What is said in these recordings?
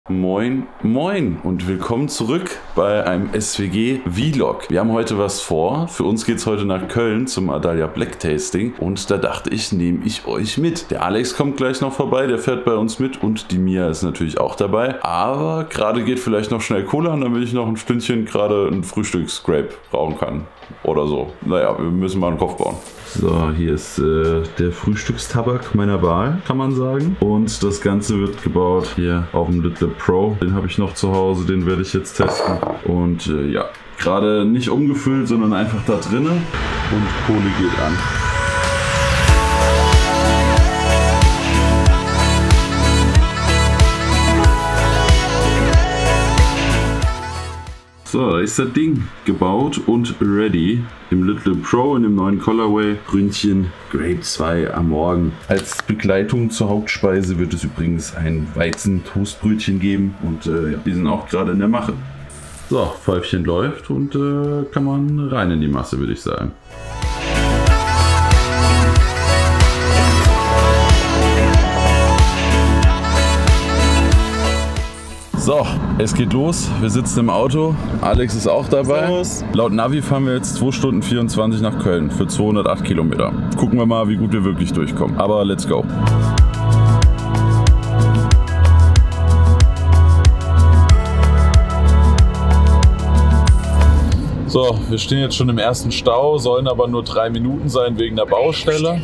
Moin, moin und willkommen zurück bei einem SWG-Vlog. Wir haben heute was vor. Für uns geht es heute nach Köln zum Adalia Black Tasting und da dachte ich, nehme ich euch mit. Der Alex kommt gleich noch vorbei, der fährt bei uns mit und die Mia ist natürlich auch dabei. Aber gerade geht vielleicht noch schnell Cola an, damit ich noch ein Stündchen gerade ein Frühstücksscrape rauchen kann oder so. Naja, wir müssen mal einen Kopf bauen. So, hier ist der Frühstückstabak meiner Wahl, kann man sagen. Und das Ganze wird gebaut hier auf dem Little Pro. Den habe ich noch zu Hause, den werde ich jetzt testen. Und ja, gerade nicht umgefüllt, sondern einfach da drinnen. Und Kohle geht an. So, da ist das Ding gebaut und ready. Im Little Pro in dem neuen Colorway. Brünnchen Grape 2 am Morgen. Als Begleitung zur Hauptspeise wird es übrigens ein Weizen-Toastbrötchen geben. Und ja, die sind auch gerade in der Mache. So, Pfeifchen läuft und kann man rein in die Masse, würde ich sagen. So, es geht los. Wir sitzen im Auto. Alex ist auch dabei. Servus. Laut Navi fahren wir jetzt 2 Stunden 24 nach Köln für 208 Kilometer. Gucken wir mal, wie gut wir wirklich durchkommen. Aber let's go. So, wir stehen jetzt schon im ersten Stau, sollen aber nur 3 Minuten sein wegen der Baustelle.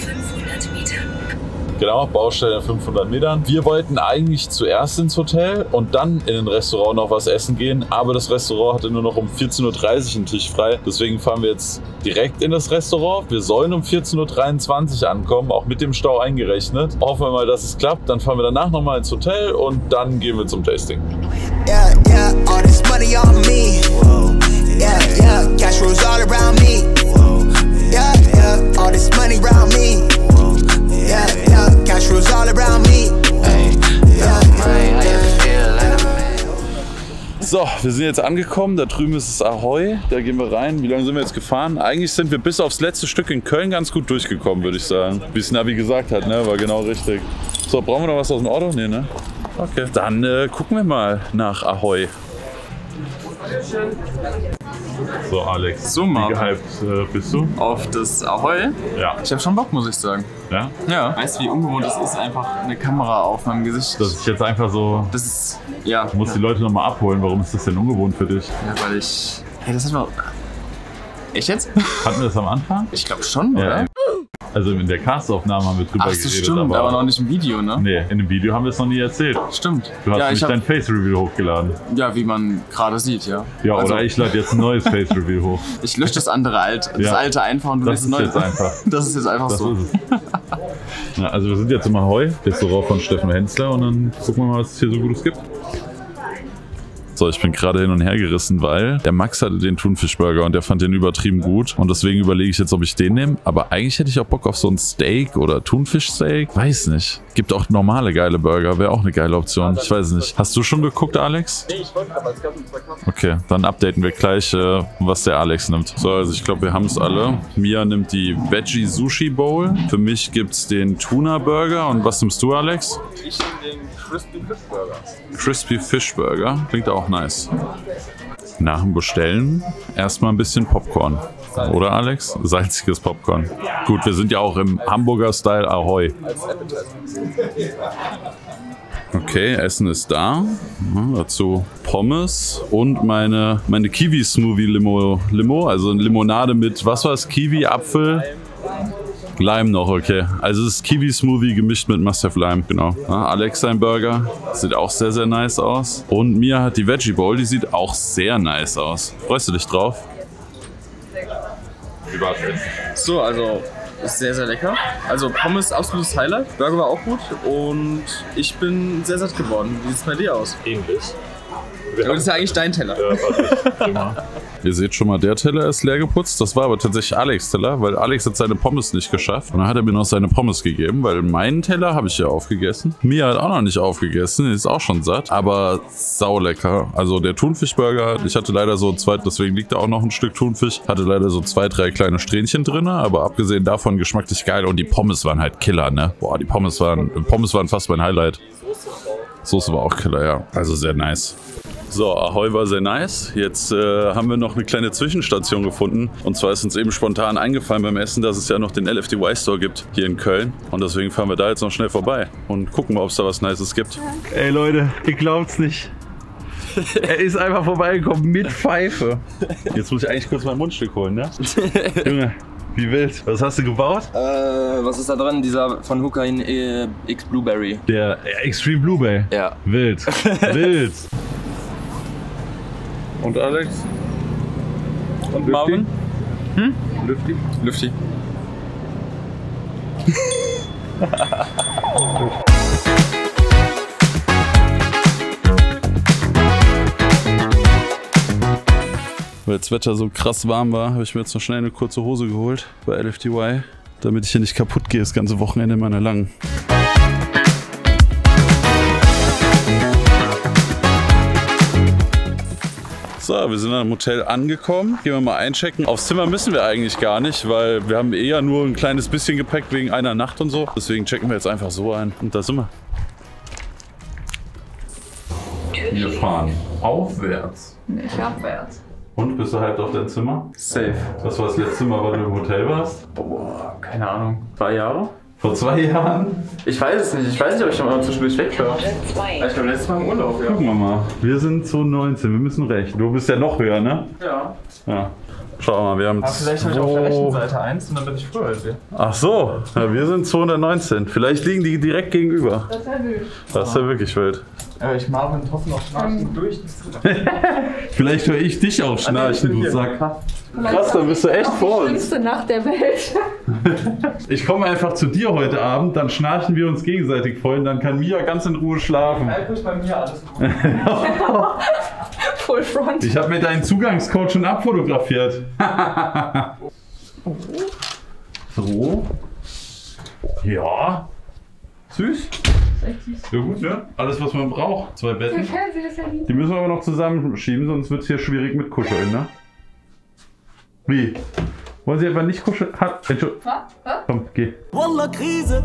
Genau, Baustelle in 500 Metern. Wir wollten eigentlich zuerst ins Hotel und dann in ein Restaurant noch was essen gehen, aber das Restaurant hatte nur noch um 14:30 Uhr einen Tisch frei. Deswegen fahren wir jetzt direkt in das Restaurant. Wir sollen um 14:23 Uhr ankommen, auch mit dem Stau eingerechnet. Hoffen wir mal, dass es klappt. Dann fahren wir danach nochmal ins Hotel und dann gehen wir zum Tasting. Yeah, yeah, all this money on me. Yeah, yeah, cash rolls all around me. Yeah, yeah, all this money around me. Yeah, yeah, cash rolls all around me. So, wir sind jetzt angekommen. Da drüben ist es Ahoy. Da gehen wir rein. Wie lange sind wir jetzt gefahren? Eigentlich sind wir bis aufs letzte Stück in Köln ganz gut durchgekommen, würde ich sagen. Wie es Navi gesagt hat, ne? War genau richtig. So, brauchen wir noch was aus dem Auto? Nee, ne? Okay. Dann gucken wir mal nach Ahoy. So, Alex, so, wie gehypt bist du? Auf das Ahoy? Ja. Ich habe schon Bock, muss ich sagen. Ja? Ja. Weißt du, wie ungewohnt es ist, einfach eine Kamera auf meinem Gesicht. Das ist jetzt einfach so. Das ist, ja. Du musst die Leute nochmal abholen. Warum ist das denn ungewohnt für dich? Ja, weil ich. Hey, das ist mal. Echt jetzt? Hatten wir das am Anfang? Ich glaube schon, oder? Ja. Also in der Castaufnahme haben wir drüber geredet. Stimmt, aber noch nicht im Video, ne? Nee, in dem Video haben wir es noch nie erzählt. Stimmt. Du hast nicht dein Face-Reveal hochgeladen. Ja, wie man gerade sieht, ja. Ja, also, oder ich lade jetzt ein neues Face-Reveal hoch. Ich lösche das andere das alte einfach und du lässt das ist jetzt einfach. Das ist jetzt einfach so. Ist es. Ja, also wir sind jetzt im Ahoy, Restaurant von Steffen Hensler und dann gucken wir mal, was es hier so Gutes gibt. So, ich bin gerade hin und her gerissen, weil der Max hatte den Thunfischburger und der fand den übertrieben gut. Und deswegen überlege ich jetzt, ob ich den nehme. Aber eigentlich hätte ich auch Bock auf so ein Steak oder Thunfischsteak. Weiß nicht. Gibt auch normale geile Burger. Wäre auch eine geile Option. Ich weiß nicht. Hast du schon geguckt, Alex? Nee, ich wollte aber es gab uns verkauft. Okay, dann updaten wir gleich, was der Alex nimmt. So, also ich glaube, wir haben es alle. Mia nimmt die Veggie Sushi Bowl. Für mich gibt es den Tuna Burger. Und was nimmst du, Alex? Ich nehme den Crispy Fish Burger. Crispy Fish Burger. Klingt auch nice. Nach dem Bestellen erstmal ein bisschen Popcorn. Oder, Alex? Salziges Popcorn. Gut, wir sind ja auch im Hamburger-Style Ahoy. Okay, Essen ist da. Dazu Pommes und meine Kiwi-Smoothie-Limo. Also eine Limonade mit, was war es? Kiwi, Apfel? Lime noch, okay. Also es ist Kiwi-Smoothie gemischt mit Must-Have Lime, genau. Ja, Alex sein Burger, sieht auch sehr, sehr nice aus. Und Mia hat die Veggie Bowl, die sieht auch sehr nice aus. Freust du dich drauf? Wie war's jetzt? So, also ist sehr, sehr lecker. Also Pommes, absolutes Highlight. Burger war auch gut und ich bin sehr satt geworden. Wie sieht es bei dir aus? Ähnlich. Aber das ist ja eigentlich dein Teller. Ja, ihr seht schon mal, der Teller ist leer geputzt. Das war aber tatsächlich Alex' Teller, weil Alex hat seine Pommes nicht geschafft. Und dann hat er mir noch seine Pommes gegeben, weil meinen Teller habe ich ja aufgegessen. Mia hat auch noch nicht aufgegessen, die ist auch schon satt. Aber saulecker. Also der Thunfischburger, ich hatte leider so deswegen liegt da auch noch ein Stück Thunfisch. Hatte leider so 2, 3 kleine Strähnchen drin, aber abgesehen davon geschmacklich geil. Und die Pommes waren halt Killer, ne? Boah, die Pommes waren fast mein Highlight. Soße war auch Killer, ja. Also sehr nice. So, Ahoi war sehr nice. Jetzt haben wir noch eine kleine Zwischenstation gefunden. Und zwar ist uns eben spontan eingefallen beim Essen, dass es ja noch den LFDY Store gibt hier in Köln. Und deswegen fahren wir da jetzt noch schnell vorbei und gucken mal, ob es da was Nices gibt. Ey Leute, ihr glaubt's nicht. Er ist einfach vorbeigekommen mit Pfeife. Jetzt muss ich eigentlich kurz mein Mundstück holen, ne? Junge, wie wild. Was hast du gebaut? Was ist da dran? Dieser von Hukain X Blueberry. Der Extreme Blueberry. Ja. Wild. Wild. Und Alex? Und Marvin? Hm? Lüfti? Lüfti. Weil das Wetter so krass warm war, habe ich mir jetzt noch schnell eine kurze Hose geholt bei LFDY, damit ich hier nicht kaputt gehe das ganze Wochenende in meiner langen. So, wir sind am Hotel angekommen. Gehen wir mal einchecken. Aufs Zimmer müssen wir eigentlich gar nicht, weil wir haben eher nur ein kleines bisschen Gepäck wegen einer Nacht und so. Deswegen checken wir jetzt einfach so ein. Und da sind wir. Wir fahren aufwärts. Nicht abwärts. Und, bist du halb auf dein Zimmer? Safe. Was war das letzte Mal, wann du im Hotel warst? Boah, keine Ahnung. 2 Jahre? Vor 2 Jahren? Ich weiß es nicht. Ich weiß nicht, ob ich schon mal zwischendurch weg war. Ich glaube, letztes Mal im Urlaub, ja. Gucken wir mal. Wir sind 2019, wir müssen recht. Du bist ja noch höher, ne? Ja. Ja. Schau mal, wir haben Vielleicht habe ich auf der rechten Seite 1 und dann bin ich früher als wir. Ach so, ja, wir sind 219. Vielleicht liegen die direkt gegenüber. Das ist ja wild. Das ist ja wirklich wild. Ich Marvin hoffen auf Schnarchen durch. Vielleicht höre ich dich auch schnarchen, du Sack. Krass, dann bist du echt vor uns. Die schlimmste Nacht der Welt. Ich komme einfach zu dir heute Abend, dann schnarchen wir uns gegenseitig voll und dann kann Mia ganz in Ruhe schlafen. Ist bei mir alles gut. Full front. Ich habe mir deinen Zugangscode schon abfotografiert. So. Ja. Süß. Ja gut, ne? Alles, was man braucht. 2 Der Betten. Fernseher ist ja lieb. Die müssen wir aber noch zusammenschieben, sonst wird es hier schwierig mit Kuscheln, ne? Wie? Wollen Sie etwa nicht kuscheln? Komm, geh. Wallah, Krise.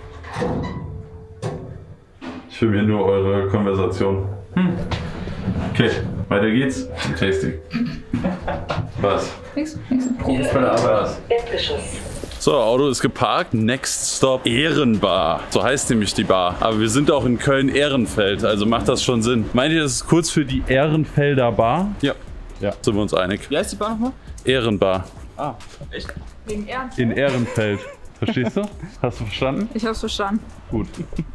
Ich filme hier nur eure Konversation. Okay, weiter geht's. Tasting. Was? Nix. Was? So, Auto ist geparkt. Next Stop Ehrenbar. So heißt nämlich die Bar. Aber wir sind auch in Köln-Ehrenfeld, also macht das schon Sinn. Meint ihr, das ist kurz für die Ehrenfelder Bar? Ja. Ja, sind wir uns einig. Wie heißt die Bar nochmal? Ehrenbar. Ah, echt? Wegen Ernst. In Ehrenfeld. Verstehst du? Hast du verstanden? Ich hab's verstanden. Gut.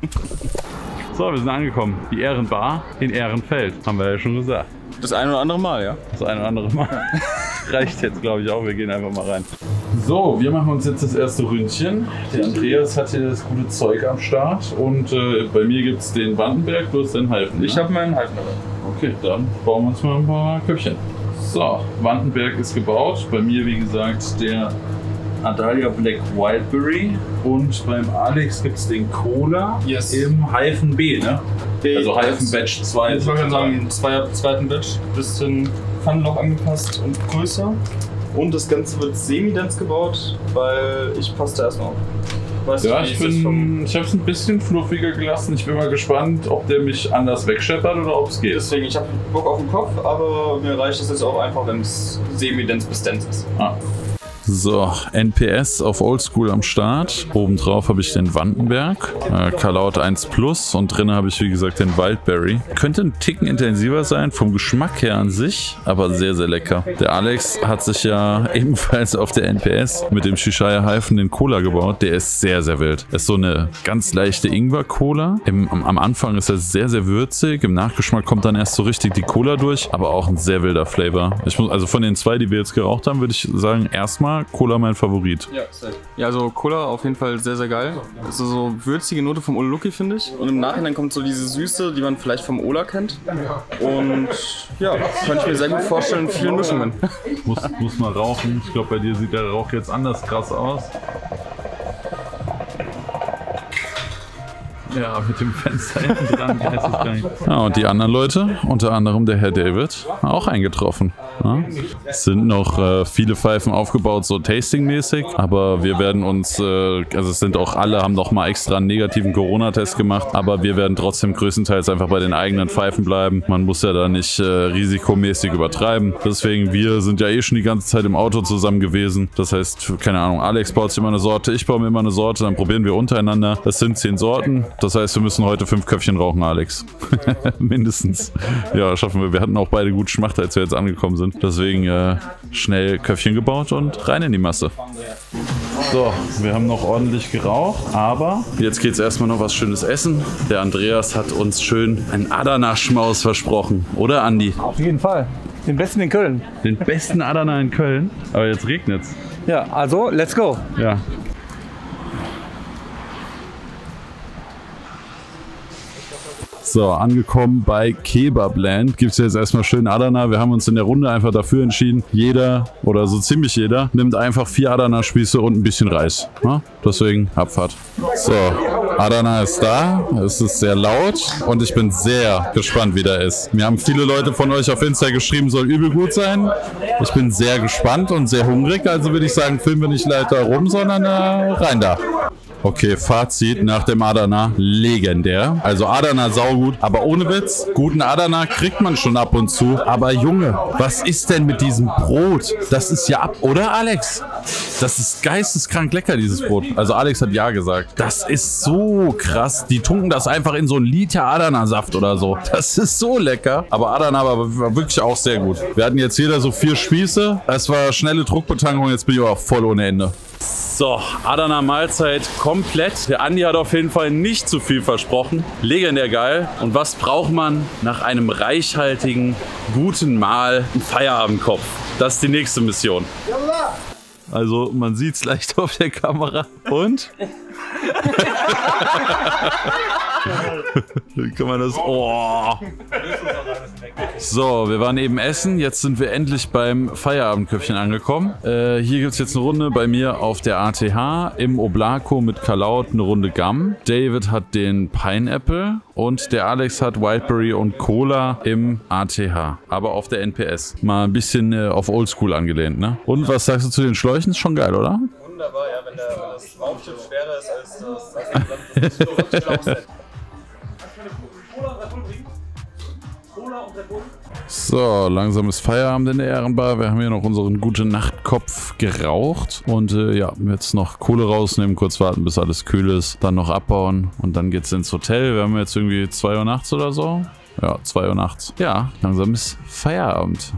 So, wir sind angekommen. Die Ehrenbar in Ehrenfeld. Haben wir ja schon gesagt. Das ein oder andere Mal, ja. Das eine oder andere Mal. Reicht jetzt, glaube ich, auch. Wir gehen einfach mal rein. So, wir machen uns jetzt das erste Ründchen. Der Andreas hat hier das gute Zeug am Start. Und bei mir gibt es den Wandenberg plus den Halfen. Ich habe meinen Halfen dabei. Okay, dann bauen wir uns mal ein paar Köpfchen. So, Wandenberg ist gebaut. Bei mir, wie gesagt, der Adalia Black Wildberry. Und beim Alex gibt es den Cola im Hyphen B, ne? Also Hyphen Batch 2. Ich wollte sagen, im zweiten Batch. Bisschen Pfannenloch angepasst und größer. Und das Ganze wird semi-dense gebaut, weil ich passe da erstmal auf. Weißt Ja, du, ich habe es ein bisschen fluffiger gelassen. Ich bin mal gespannt, ob der mich anders wegscheppert oder ob es geht. Deswegen, ich habe Bock auf den Kopf, aber mir reicht es jetzt auch einfach, wenn es semi-dense bis dense ist. Ah. So, NPS auf Oldschool am Start. Obendrauf habe ich den Wandenberg, Kalaut 1 Plus und drinnen habe ich wie gesagt den Wildberry. Könnte ein Ticken intensiver sein vom Geschmack her an sich, aber sehr, sehr lecker. Der Alex hat sich ja ebenfalls auf der NPS mit dem Shishaya Hyphen den Cola gebaut. Der ist sehr, sehr wild. Das ist so eine ganz leichte Ingwer-Cola. Am Anfang ist er sehr, sehr würzig. Im Nachgeschmack kommt dann erst so richtig die Cola durch, aber auch ein sehr wilder Flavor. Also von den 2, die wir jetzt geraucht haben, würde ich sagen, erstmal Cola mein Favorit. Ja, safe. Ja, also Cola auf jeden Fall sehr, sehr geil. Das ist so würzige Note vom Uluki, finde ich. Und im Nachhinein kommt so diese Süße, die man vielleicht vom Ola kennt. Und ja, könnte ich mir sehr gut vorstellen in vielen Mischungen. Muss mal rauchen. Ich glaube, bei dir sieht der Rauch jetzt anders krass aus. Ja, mit dem Fenster hinten dran weiß ich gar nicht. Ja, und die anderen Leute, unter anderem der Herr David, auch eingetroffen. Ja. Es sind noch viele Pfeifen aufgebaut, so tastingmäßig, aber wir werden uns, also es sind auch alle, haben noch mal extra einen negativen Corona-Test gemacht, aber wir werden trotzdem größtenteils einfach bei den eigenen Pfeifen bleiben. Man muss ja da nicht risikomäßig übertreiben. Deswegen, wir sind ja eh schon die ganze Zeit im Auto zusammen gewesen. Das heißt, keine Ahnung, Alex baut sich immer eine Sorte, ich baue mir immer eine Sorte, dann probieren wir untereinander. Das sind 10 Sorten. Das heißt, wir müssen heute 5 Köpfchen rauchen, Alex. Mindestens. Ja, schaffen wir. Wir hatten auch beide gut Schmacht, als wir jetzt angekommen sind. Deswegen schnell Köpfchen gebaut und rein in die Masse. So, wir haben noch ordentlich geraucht, aber jetzt geht es erstmal noch was Schönes essen. Der Andreas hat uns schön einen Adana-Schmaus versprochen. Oder, Andi? Auf jeden Fall. Den besten in Köln. Den besten Adana in Köln? Aber jetzt regnet's. Ja, also, let's go. Ja. So, angekommen bei Kebabland gibt es jetzt erstmal schön Adana. Wir haben uns in der Runde einfach dafür entschieden, jeder oder so ziemlich jeder nimmt einfach 4 Adana-Spieße und ein bisschen Reis. Ja? Deswegen Abfahrt. So, Adana ist da. Es ist sehr laut und ich bin sehr gespannt, wie der ist. Mir haben viele Leute von euch auf Insta geschrieben, soll übel gut sein. Ich bin sehr gespannt und sehr hungrig, also würde ich sagen, filmen wir nicht leider rum, sondern rein da. Okay, Fazit nach dem Adana, legendär. Also Adana saugut, aber ohne Witz, guten Adana kriegt man schon ab und zu. Aber Junge, was ist denn mit diesem Brot? Das ist ja ab, oder Alex? Das ist geisteskrank lecker, dieses Brot. Also Alex hat ja gesagt. Das ist so krass. Die tunken das einfach in so einen Liter Adana-Saft oder so. Das ist so lecker. Aber Adana war wirklich auch sehr gut. Wir hatten jetzt jeder so 4 Spieße. Es war schnelle Druckbetankung, jetzt bin ich auch voll ohne Ende. So, Adana Mahlzeit komplett. Der Andi hat auf jeden Fall nicht zu viel versprochen. Legendär geil. Und was braucht man nach einem reichhaltigen, guten Mahl? Ein Feierabendkopf. Das ist die nächste Mission. Also, man sieht es leicht auf der Kamera. Und? Kann man das... Oh. So, wir waren eben essen. Jetzt sind wir endlich beim Feierabendköpfchen angekommen. Hier gibt es jetzt eine Runde bei mir auf der ATH. Im Oblako mit Kalaut eine Runde Gum. David hat den Pineapple. Und der Alex hat Wildberry und Cola im ATH. Aber auf der NPS. Mal ein bisschen auf Oldschool angelehnt, ne? Und was sagst du zu den Schläuchen? Ist schon geil, oder? Wunderbar, ja, wenn das Raumschiff schwerer ist als das So, langsam ist Feierabend in der Ehrenbar. Wir haben hier noch unseren Gute-Nacht-Kopf geraucht. Und ja, jetzt noch Kohle rausnehmen, kurz warten, bis alles kühl ist. Dann noch abbauen und dann geht's ins Hotel. Wir haben jetzt irgendwie 2 Uhr nachts oder so. Ja, 2 Uhr nachts. Ja, langsam ist Feierabend.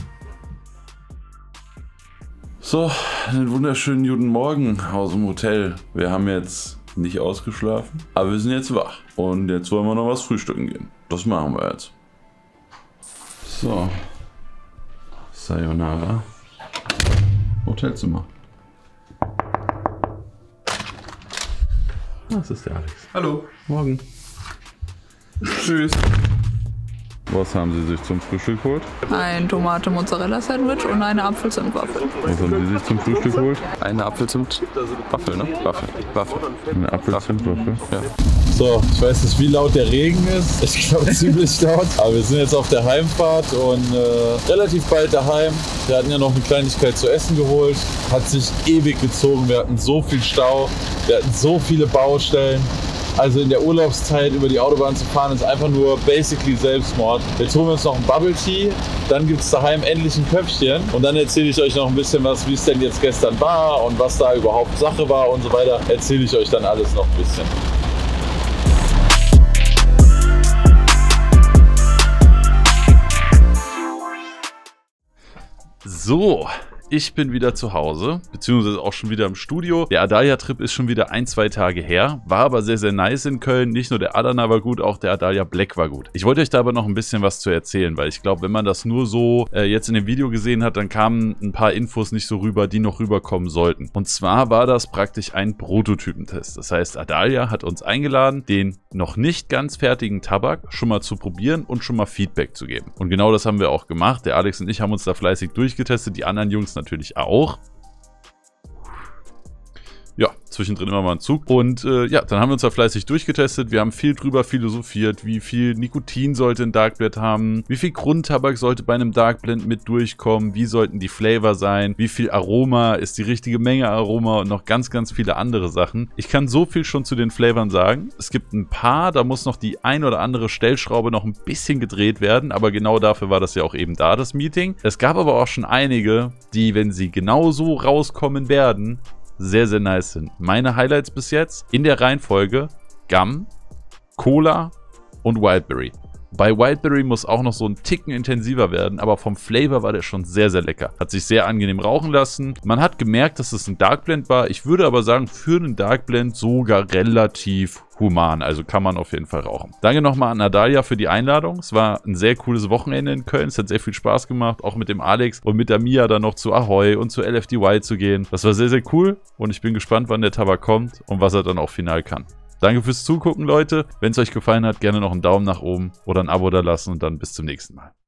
So, einen wunderschönen guten Morgen aus dem Hotel. Wir haben jetzt nicht ausgeschlafen, aber wir sind jetzt wach. Und jetzt wollen wir noch was frühstücken gehen. Das machen wir jetzt. So. Sayonara. Hotelzimmer. Das ist der Alex. Hallo. Morgen. Tschüss. Was haben Sie sich zum Frühstück geholt? Ein Tomate-Mozzarella-Sandwich und eine Apfelzimtwaffel. Was haben Sie sich zum Frühstück geholt? Eine Apfelzimt-Waffel, ne? Waffel. Eine Apfelzimtwaffel? Ja. So, ich weiß nicht, wie laut der Regen ist. Ich glaube ziemlich laut. Aber wir sind jetzt auf der Heimfahrt und relativ bald daheim. Wir hatten ja noch eine Kleinigkeit zu essen geholt. Hat sich ewig gezogen. Wir hatten so viel Stau. Wir hatten so viele Baustellen. Also in der Urlaubszeit über die Autobahn zu fahren, ist einfach nur basically Selbstmord. Jetzt holen wir uns noch ein Bubble Tea, dann gibt es daheim endlich ein Köpfchen und dann erzähle ich euch noch ein bisschen was, wie es denn jetzt gestern war und was da überhaupt Sache war und so weiter. Erzähle ich euch dann alles noch ein bisschen. So. Ich bin wieder zu Hause, beziehungsweise auch schon wieder im Studio. Der Adalia-Trip ist schon wieder 1-2 Tage her, war aber sehr, sehr nice in Köln. Nicht nur der Adana war gut, auch der Adalia Black war gut. Ich wollte euch da aber noch ein bisschen was zu erzählen, weil ich glaube, wenn man das nur so jetzt in dem Video gesehen hat, dann kamen ein paar Infos nicht so rüber, die noch rüberkommen sollten. Und zwar war das praktisch ein Prototypentest. Das heißt, Adalia hat uns eingeladen, den noch nicht ganz fertigen Tabak schon mal zu probieren und schon mal Feedback zu geben. Und genau das haben wir auch gemacht. Der Alex und ich haben uns da fleißig durchgetestet, die anderen Jungs natürlich auch. ja, zwischendrin immer mal einen Zug. Und ja, dann haben wir uns da fleißig durchgetestet. Wir haben viel drüber philosophiert, wie viel Nikotin sollte ein Dark Blend haben, wie viel Grundtabak sollte bei einem Dark Blend mit durchkommen, wie sollten die Flavor sein, wie viel Aroma ist die richtige Menge Aroma und noch ganz, ganz viele andere Sachen. Ich kann so viel schon zu den Flavern sagen. Es gibt ein paar, da muss noch die ein oder andere Stellschraube noch ein bisschen gedreht werden, aber genau dafür war das ja auch eben da, das Meeting. Es gab aber auch schon einige, die, wenn sie genau so rauskommen werden, sehr, sehr nice sind. Meine Highlights bis jetzt in der Reihenfolge Gum, Cola und Wildberry. Bei Wildberry muss auch noch so ein Ticken intensiver werden, aber vom Flavor war der schon sehr, sehr lecker. Hat sich sehr angenehm rauchen lassen. Man hat gemerkt, dass es ein Dark Blend war. Ich würde aber sagen, für einen Dark Blend sogar relativ human. Also kann man auf jeden Fall rauchen. Danke nochmal an Adalia für die Einladung. Es war ein sehr cooles Wochenende in Köln. Es hat sehr viel Spaß gemacht, auch mit dem Alex und mit der Mia dann noch zu Ahoy und zu LFDY zu gehen. Das war sehr, sehr cool und ich bin gespannt, wann der Tabak kommt und was er dann auch final kann. Danke fürs Zugucken, Leute. Wenn es euch gefallen hat, gerne noch einen Daumen nach oben oder ein Abo da lassen und dann bis zum nächsten Mal.